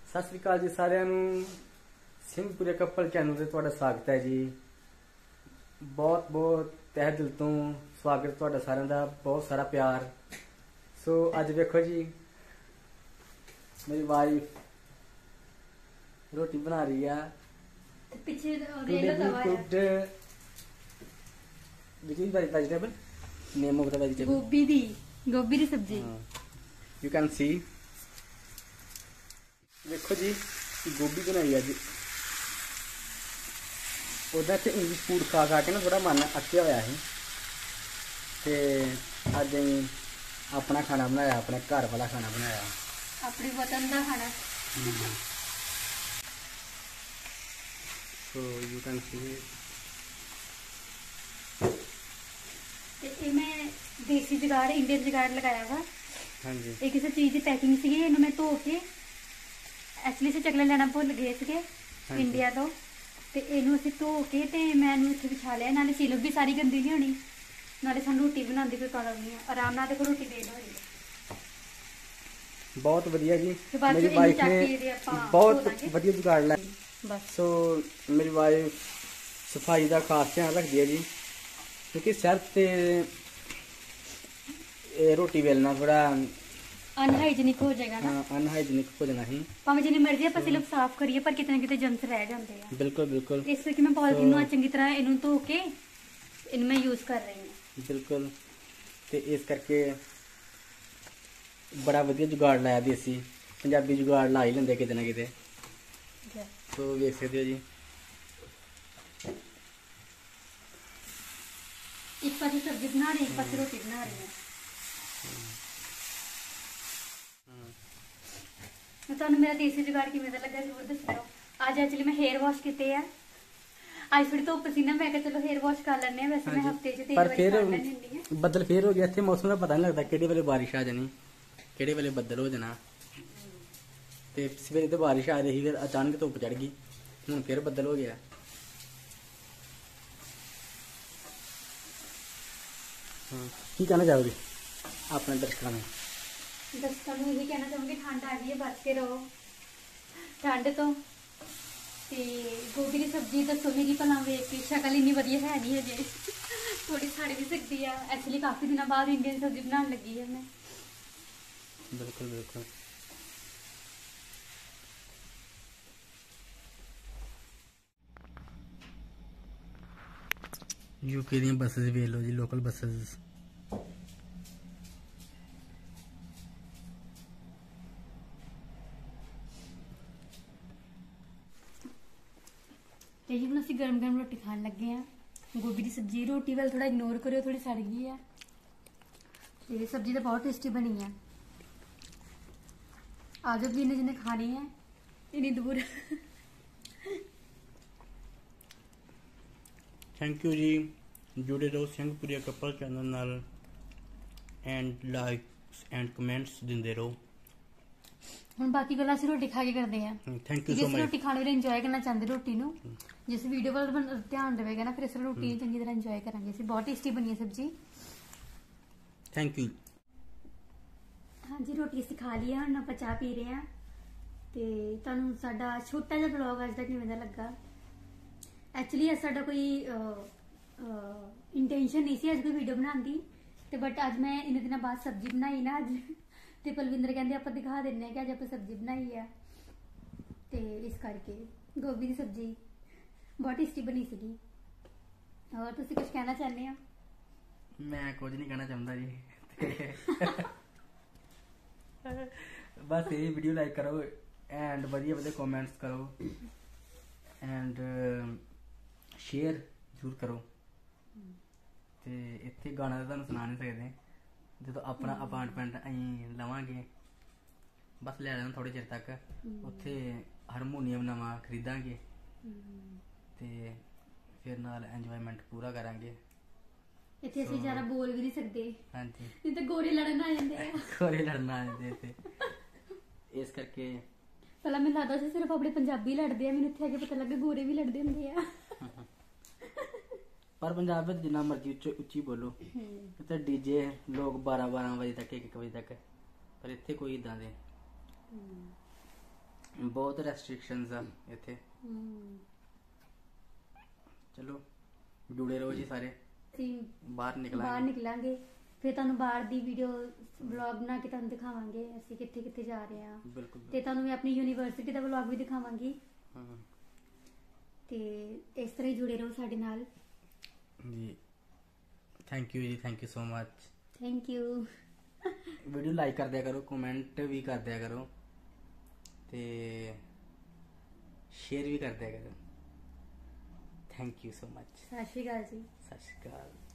ਸਤਿ ਸ੍ਰੀ ਅਕਾਲ ਜੀ ਸਾਰਿਆਂ ਨੂੰ। ਸਿੰਘਪੁਰੇ ਕਪਲ ਚੈਨਲ ਤੇ ਤੁਹਾਡਾ ਸਵਾਗਤ ਹੈ ਜੀ। ਬਹੁਤ ਬਹੁਤ ਤਹਿ ਦਿਲ ਤੋਂ ਸਵਾਗਤ ਤੁਹਾਡਾ ਸਾਰਿਆਂ ਦਾ, ਬਹੁਤ ਸਾਰਾ ਪਿਆਰ। ਸੋ ਅੱਜ ਵੇਖੋ ਜੀ, ਮੇਰੀ ਵਾਈਫ ਰੋਟੀ ਬਣਾ ਰਹੀ ਆ। पीछे vegetable name of the vegetable गोभी दी सब्जी। यू कैन सी, देखो जी गोभी बनाई अज। उधर से इंग्लिश फूड खा खा के ना थोड़ा मन अक्या होया है, ते अज अपना खाना बनाया, अपने घर वाला खाना बनाया, अपनी वतन का खाना। So you can see ਤੇ ਮੈਂ ਦੇਸੀ ਜੁਗਾੜ ਇੰਡੀਅਨ ਜੁਗਾੜ ਲਗਾਇਆ ਵਾ। हाँ जी ਇਹ ਕਿਸੇ ਚੀਜ਼ ਦੀ ਪੈਕਿੰਗ ਸੀਗੀ, ਇਹਨੂੰ ਮੈਂ ਧੋ ਕੇ ਐਕਚੁਅਲੀ ਸੇ ਚਕਲੇ ਲੈਣਾ ਭੁੱਲ ਗਏ ਸੀਗੇ ਇੰਡੀਆ ਤੋਂ, ਤੇ ਇਹਨੂੰ ਅਸੀਂ ਧੋ ਕੇ ਤੇ ਮੈਂ ਇਹਨੂੰ ਇੱਥੇ ਵਿਛਾ ਲਿਆ। ਨਾਲੇ ਸਿਲਕ ਵੀ ਸਾਰੀ ਗੰਦੀ ਨਹੀਂ ਹੋਣੀ, ਨਾਲੇ ਸਾਨੂੰ ਰੋਟੀ ਬਣਾਉਂਦੀ ਕੋਈ ਪ੍ਰੋਬਲਮ ਨਹੀਂ ਆ, ਆਰਾਮ ਨਾਲ ਦੇਖੋ ਰੋਟੀ ਦੇ ਹੋਣੀ। बहुत वधिया जी। ਤੇ ਬਾਅਦ मेरी ਚ वाइफ ਇਹਨੂੰ ने ਚੱਕ ਕੇ ਆਪਾਂ बहुत वधिया जुगाड़ लाया। ਬਸ सो मेरी वाइफ सफाई का खास ध्यान रखती है जी, क्योंकि सिर्फ ते रोटी बेलना थोड़ा ਅਨਹਾਈਜੀਨਿਕ ਹੋ ਜਾਏਗਾ ਨਾ। अनहाइजीनिक हो जाना ही। ਭਾਵੇਂ ਜਿੰਨੀ ਮਰਜ਼ੀ ਆਪਾਂ ਸਿਲਕ ਸਾਫ਼ ਕਰੀਏ ਪਰ ਕਿਤੇ ਨਾ ਕਿਤੇ ਜਰਮਸ ਰਹਿ ਜਾਂਦੇ ਆ। बिल्कुल बिल्कुल ਇਸ ਕਰਕੇ ਮੈਂ ਪੋਲੀਥੀਨ ਨੂੰ ਚੰਗੀ ਤਰ੍ਹਾਂ ਇਹਨੂੰ ਧੋ ਕੇ ਇਹਨੂੰ ਮੈਂ ਯੂਜ਼ ਕਰ ਰਹੀ ਹਾਂ। बिल्कुल। तो इस करके बड़ा वधिया जुगाड़ लाया देसी पंजाबी जुगाड़ ला ही लेंदे किते ना किते। तो देख सकते हो जी, एक पासे सब्जी बना रही, एक पासे रोटी बना रही है। मैं ਤੁਹਾਨੂੰ ਮੇਰਾ ਦੇਸੀ ਜੁਗਾੜ ਕਿਵੇਂ ਦਾ ਲੱਗਾ ਜ਼ਰੂਰ ਦੱਸਿਓ। ਅੱਜ ਐਕਚੁਅਲੀ ਮੈਂ ਹੇਅਰ ਵਾਸ਼ ਕੀਤੇ ਆ। ਅੱਜ ਥੋੜੀ ਧੁੱਪ ਸੀ ਨਾ, ਮੈਂ ਕਿਹਾ ਚਲੋ ਹੇਅਰ ਵਾਸ਼ ਕਰ ਲੈਣੇ ਆ। ਵੈਸੇ ਮੈਂ ਹਫਤੇ 'ਚ 3 पर ਵਾਰ फिर ਕਰ ਲੈਣੀ ਹੁੰਦੀ ਆ। बदल फिर हो गया इत्थे, मौसम का पता नहीं लगता किहड़े वेले बारिश आ जानी, किहड़े वेले बदल हो जाना। ते सवेरे तो बारिश आ रही, फिर अचानक धुप चढ़ गई, हुण फिर बदल हो गया। की कहना चाहोगे अपने दर्शकों में? ਦਰਸ਼ਕਾਂ ਨੂੰ ਇਹ ਕਹਿਣਾ ਚਾਹੂੰਗੀ, ਠੰਡ ਆ ਗਈ ਹੈ, ਬਚ ਕੇ ਰਹੋ ਠੰਡ ਤੋਂ। ਤੇ ਗੋਭੀ ਦੀ ਸਬਜ਼ੀ ਦੱਸੋ ਮੇਰੀ ਭਲਾ, ਵੇਖ ਕੇ ਸ਼ਕਲ ਇੰਨੀ ਵਧੀਆ ਹੈ ਨਹੀਂ ਹਜੇ, ਥੋੜੀ ਸੜ ਵੀ ਸਕਦੀ ਆ। ਐਕਚੁਅਲੀ ਕਾਫੀ ਦਿਨਾਂ ਬਾਅਦ ਇੰਡੀਅਨ ਸਬਜ਼ੀ ਬਣਾਉਣ ਲੱਗੀ ਆ ਮੈਂ। बिल्कुल बिल्कुल। यूके दी बसेस वेख लो जी, लोकल बसेस। ਤੇ ਜੀ ਹੁਣ ਅਸੀਂ ਗਰਮ ਗਰਮ ਰੋਟੀ ਖਾਣ ਲੱਗੇ ਆ। ਗੋਭੀ ਦੀ ਸਬਜ਼ੀ, ਰੋਟੀ ਵੱਲ ਥੋੜਾ ਇਗਨੋਰ ਕਰਿਓ, ਥੋੜੀ ਸੜ ਗਈ ਆ। ਤੇ ਸਬਜ਼ੀ ਤਾਂ ਬਹੁਤ ਟੇਸਟੀ ਬਣੀ ਆ। ਆ ਜਾਓ ਜਿਹਨੇ ਜਿਹਨੇ ਖਾਣੀ ਹੈ ਇੰਨੀ ਦੂਰ। थैंक यू जी, जुड़े रहो ਸਿੰਘਪੁਰੀਆ कपल चैनल नाल एंड लाइक्स एंड कमेंट्स दिंदे रहो। ਹੁਣ ਬਾਕੀ ਗੱਲਾਂ ਅਸੀਂ ਰੋਟੀ ਖਾ ਕੇ ਕਰਦੇ ਆ। थैंक यू ਜਿਸ सो मच। ਰੋਟੀ ਖਾਣ ਵੇਲੇ ਇੰਜੋਏ ਕਰਨਾ ਚਾਹੁੰਦੇ ਰੋਟੀ ਨੂੰ, ਜਿਸ ਵੀਡੀਓ ਵੱਲ ਧਿਆਨ ਦੇਵੇਗਾ ਨਾ, ਫਿਰ ਇਸ ਰੋਟੀ ਨੂੰ ਚੰਗੀ ਤਰ੍ਹਾਂ ਇੰਜੋਏ ਕਰਾਂਗੇ ਅਸੀਂ। ਬਹੁਤ ਟੇਸਟੀ ਬਣੀ ਹੈ ਸਬਜ਼ੀ। Thank you. ਹਾਂਜੀ ਰੋਟੀ ਅਸੀਂ ਖਾ ਲਈ ਆ, ਹੁਣ ਆਪਾਂ ਚਾਹ ਪੀ ਰਹੇ ਆ। ਤੇ ਤੁਹਾਨੂੰ ਸਾਡਾ ਛੋਟਾ ਜਿਹਾ ਵਲੌਗ ਅੱਜ ਦਾ ਕਿਵੇਂ ਦਾ ਲੱਗਾ? ਐਕਚੁਅਲੀ ਇਹ ਸਾਡਾ ਕੋਈ ਇੰਟੈਂਸ਼ਨ ਨਹੀਂ ਸੀ ਅੱਜ ਕੋਈ ਵੀਡੀਓ ਬਣਾਉਣ ਦੀ, ਤੇ ਬਟ ਅੱਜ ਮੈਂ ਇੰਨੇ ਦਿਨਾਂ ਬਾਅਦ ਸਬਜ਼ੀ ਬਣਾਈ ਨਾ ਅੱਜ, ਤੇ ਪਲਵਿੰਦਰ ਕਹਿੰਦੇ ਆਪਾਂ ਦਿਖਾ ਦਿੰਨੇ ਆ ਕਿ ਅੱਜ ਆਪਾਂ ਸਬਜ਼ੀ ਬਣਾਈ ਆ। ਤੇ ਇਸ ਕਰਕੇ ਗੋਭੀ ਦੀ ਸਬਜ਼ੀ ਬਹੁਤ ਟੇਸਟੀ ਬਣੀ ਸੀਗੀ। ਹੋਰ ਤੁਸੀਂ ਕੁਝ ਕਹਿਣਾ ਚਾਹੁੰਦੇ ਹੋ? मैं कुछ नहीं कहना चाहता जी। बस ये वीडियो लाइक करो एंड वधिया वधिया कमेंट्स करो एंड शेयर जरूर करो। ते इत्थे गाना तो तुहानूं सुना नहीं सकदे, ਜਦੋਂ ਆਪਣਾ ਅਪਾਰਟਮੈਂਟ ਅਸੀਂ ਲਵਾਂਗੇ, ਬਸ ਲੈ ਲੈਣਾ ਥੋੜੇ ਚਿਰ ਤੱਕ। ਉੱਥੇ ਹਾਰਮੋਨੀਅਮ ਨਵਾਂ ਖਰੀਦਾਂਗੇ ਤੇ ਫਿਰ ਨਾਲ ਇੰਜੋਇਮੈਂਟ ਪੂਰਾ ਕਰਾਂਗੇ। ਇੱਥੇ ਅਸੀਂ ਜ਼ਿਆਦਾ ਬੋਲ ਵੀ ਨਹੀਂ ਸਕਦੇ, ਹਾਂਜੀ, ਨਹੀਂ ਤਾਂ ਗੋਰੇ ਲੜਨ ਆ ਜਾਂਦੇ ਆ। ਗੋਰੇ ਲੜਨ ਆ ਜਾਂਦੇ ਇੱਥੇ, ਇਸ ਕਰਕੇ ਪਹਿਲਾਂ ਮੈਨੂੰ ਲੱਗਦਾ ਸੀ ਸਿਰਫ ਆਪਣੇ ਪੰਜਾਬੀ ਲੜਦੇ ਆ, ਮੈਨੂੰ ਇੱਥੇ ਆ ਕੇ ਪਤਾ ਲੱਗਾ ਗੋਰੇ ਵੀ ਲੜਦੇ ਹੁੰਦੇ ਆ। पर पंजाब में जिन्ना मर्जी उच्ची बोलो, इत्थे डीजे लोग 12-12 बजे तक 1-1 बजे तक, पर इत्थे कोई इदां दे ਬਹੁਤ ਰੈਸਟ੍ਰਿਕਸ਼ਨਸ ਆ ਇੱਥੇ। ਚਲੋ ਜੁੜੇ ਰਹੋ ਜੀ ਸਾਰੇ, ਅਸੀਂ ਬਾਹਰ ਬਾਹਰ ਨਿਕਲਾਂਗੇ। ਨਿਕਲਾਂਗੇ, ਫਿਰ ਤੁਹਾਨੂੰ ਬਾਹਰ ਦੀ ਵੀਡੀਓ ਵਲੌਗ ਬਣਾ ਕੇ ਤੁਹਾਨੂੰ ਦਿਖਾਵਾਂਗੇ ਅਸੀਂ ਕਿੱਥੇ ਕਿੱਥੇ ਜਾ ਰਹੇ ਹਾਂ। ਬਿਲਕੁਲ ਤੇ ਤੁਹਾਨੂੰ ਮੈਂ ਆਪਣੀ ਯੂਨੀਵਰਸਿਟੀ ਦਾ ਵਲੌਗ ਵੀ ਦਿਖਾਵਾਂਗੀ। ਹਾਂ ਤੇ ਇਸ ਤਰ੍ਹਾਂ ਹੀ ਜੁੜੇ ਰਹੋ ਸਾਡੇ ਨਾਲ। ਜੀ, ਥੈਂਕ ਯੂ ਜੀ, thank you so much. Thank you. Video like ਕਰ ਦਿਆ ਕਰੋ, ਕਮੈਂਟ ਵੀ ਕਰ ਦਿਆ ਕਰੋ ਤੇ ਸ਼ੇਅਰ ਵੀ ਕਰ ਦਿਆ ਕਰੋ। Thank you so much. ਸਤਿ ਸ਼੍ਰੀ ਅਕਾਲ ਜੀ। ਸਤਿ ਸ਼੍ਰੀ ਅਕਾਲ।